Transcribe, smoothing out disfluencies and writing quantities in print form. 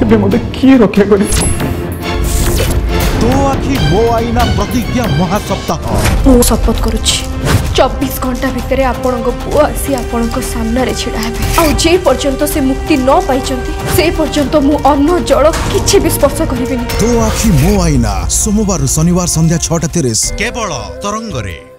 ଏବେ ମତେ କିଏ ରକ୍ଷା କରିବ? तो आखि मो आईना प्रतिज्ञा महासप्ताह मु शपथ करुछि 24 घंटा भितर आपण पुओ आसी आपण सामने छिड़ा हे आ जे पर्यंत से मुक्ति न पाइचंती से पर्यंत मु अन्न जल किछि भी स्पर्श करिबिनी। तो आखि मो आईना सोमवार शनिवार संध्या 6:30 केवल तरंगरे।